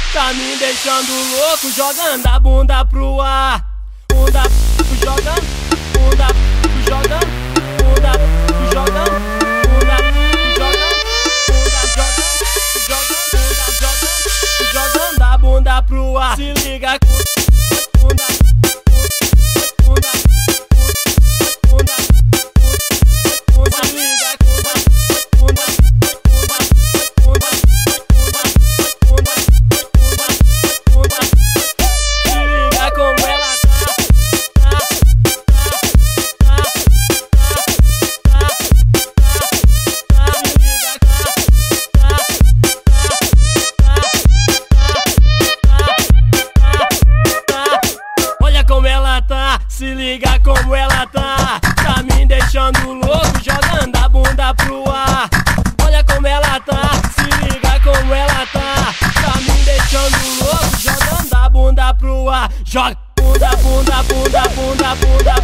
tá me deixando louco, jogando a bunda pro ar. Bunda jogando, bunda jogando, bunda jogando, bunda jogando, bunda jogando, jogando a bunda pro ar. Se liga com bunda, bunda, bunda, bunda, se liga com bunda, bunda, bunda, bunda, bunda, se liga como ela se liga como ela tá me deixando louco, jogando a bunda pro ar. Olha como ela tá, se liga como ela tá me deixando louco, jogando a bunda pro ar. Joga bunda, bunda, bunda, bunda, bunda,